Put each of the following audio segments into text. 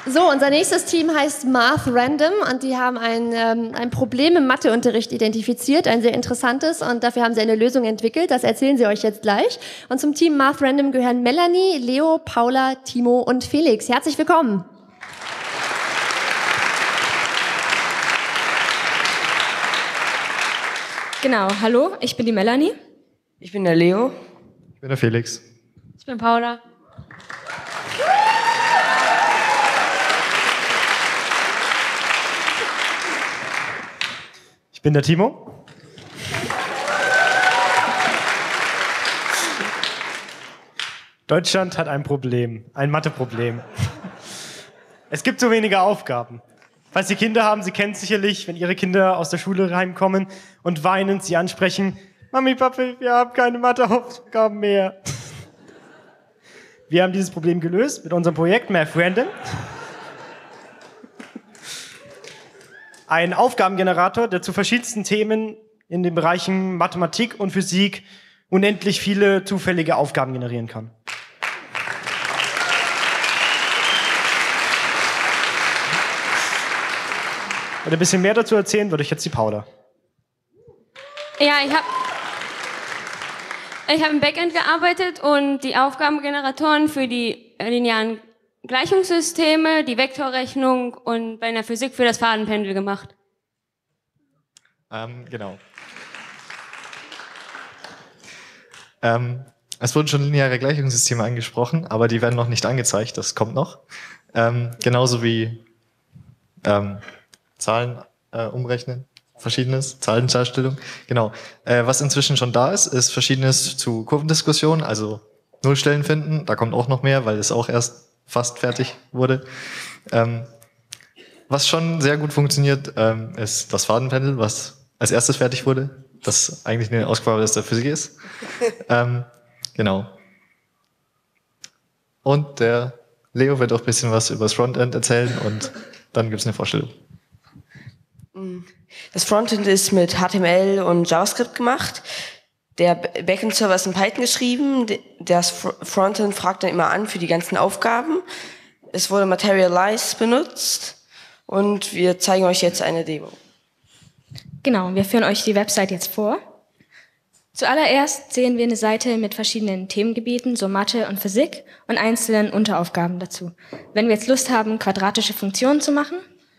So, unser nächstes Team heißt Math Random und die haben ein Problem im Matheunterricht identifiziert, ein sehr interessantes, und dafür haben sie eine Lösung entwickelt. Das erzählen sie euch jetzt gleich. Und zum Team Math Random gehören Melanie, Leo, Paula, Timo und Felix. Herzlich willkommen. Genau, hallo, ich bin die Melanie. Ich bin der Leo. Ich bin der Felix. Ich bin Paula. Ich bin der Timo. Deutschland hat ein Problem, ein Matheproblem. Es gibt so wenige Aufgaben. Falls Sie Kinder haben, Sie kennen es sicherlich, wenn Ihre Kinder aus der Schule heimkommen und weinend Sie ansprechen: Mami, Papi, wir haben keine Matheaufgaben mehr. Wir haben dieses Problem gelöst mit unserem Projekt Math Random. Ein Aufgabengenerator, der zu verschiedensten Themen in den Bereichen Mathematik und Physik unendlich viele zufällige Aufgaben generieren kann. Und ein bisschen mehr dazu erzählen würde ich jetzt die Paula. Ja, ich hab im Backend gearbeitet und die Aufgabengeneratoren für die linearen Gleichungssysteme, die Vektorrechnung und bei der Physik für das Fadenpendel gemacht. Genau. Es wurden schon lineare Gleichungssysteme angesprochen, aber die werden noch nicht angezeigt, das kommt noch. Genauso wie Zahlen umrechnen, verschiedenes, Zahlendarstellung. Genau. Was inzwischen schon da ist, ist verschiedenes zu Kurvendiskussion, also Nullstellen finden, da kommt auch noch mehr, weil es auch erst fast fertig wurde. Was schon sehr gut funktioniert, ist das Fadenpendel, was als erstes fertig wurde, das eigentlich eine Ausgabe der Physik ist. Genau. Und der Leo wird auch ein bisschen was über das Frontend erzählen und dann gibt es eine Vorstellung. Das Frontend ist mit HTML und JavaScript gemacht. Der Backend-Server ist in Python geschrieben. Das Frontend fragt dann immer an für die ganzen Aufgaben. Es wurde Materialize benutzt und wir zeigen euch jetzt eine Demo. Genau, wir führen euch die Website jetzt vor. Zuallererst sehen wir eine Seite mit verschiedenen Themengebieten, so Mathe und Physik, und einzelnen Unteraufgaben dazu. Wenn wir jetzt Lust haben, quadratische Funktionen zu machen,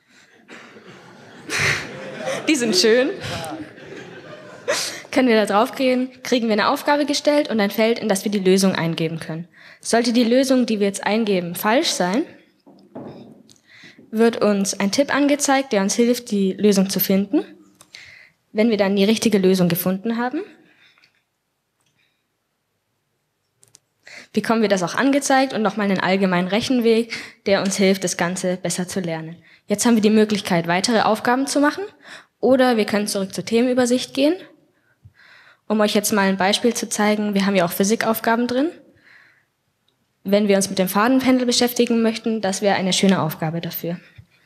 die sind schön, können wir da drauf gehen, kriegen wir eine Aufgabe gestellt und ein Feld, in das wir die Lösung eingeben können. Sollte die Lösung, die wir jetzt eingeben, falsch sein, wird uns ein Tipp angezeigt, der uns hilft, die Lösung zu finden. Wenn wir dann die richtige Lösung gefunden haben, bekommen wir das auch angezeigt und nochmal einen allgemeinen Rechenweg, der uns hilft, das Ganze besser zu lernen. Jetzt haben wir die Möglichkeit, weitere Aufgaben zu machen, oder wir können zurück zur Themenübersicht gehen. Um euch jetzt mal ein Beispiel zu zeigen, wir haben ja auch Physikaufgaben drin. Wenn wir uns mit dem Fadenpendel beschäftigen möchten, das wäre eine schöne Aufgabe dafür.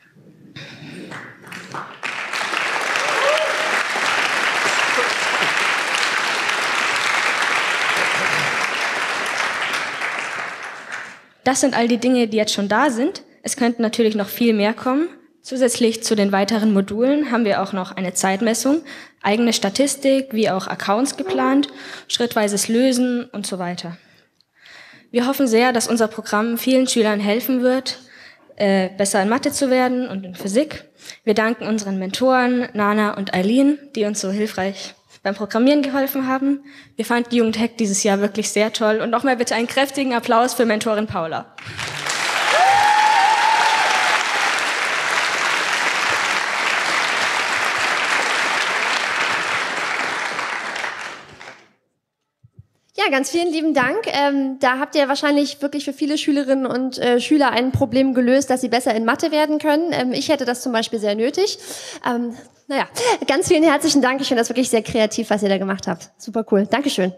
Das sind all die Dinge, die jetzt schon da sind. Es könnten natürlich noch viel mehr kommen. Zusätzlich zu den weiteren Modulen haben wir auch noch eine Zeitmessung, eigene Statistik, wie auch Accounts geplant, schrittweises Lösen und so weiter. Wir hoffen sehr, dass unser Programm vielen Schülern helfen wird, besser in Mathe zu werden und in Physik. Wir danken unseren Mentoren Nana und Eileen, die uns so hilfreich beim Programmieren geholfen haben. Wir fanden die Jugendhack dieses Jahr wirklich sehr toll. Und nochmal bitte einen kräftigen Applaus für Mentorin Paula. Ja, ganz vielen lieben Dank. Da habt ihr wahrscheinlich wirklich für viele Schülerinnen und Schüler ein Problem gelöst, dass sie besser in Mathe werden können. Ich hätte das zum Beispiel sehr nötig. Naja, ganz vielen herzlichen Dank. Ich finde das wirklich sehr kreativ, was ihr da gemacht habt. Super cool. Dankeschön.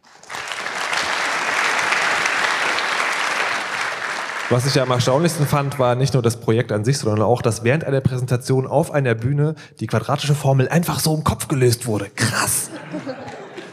Was ich ja am erstaunlichsten fand, war nicht nur das Projekt an sich, sondern auch, dass während einer Präsentation auf einer Bühne die quadratische Formel einfach so im Kopf gelöst wurde. Krass!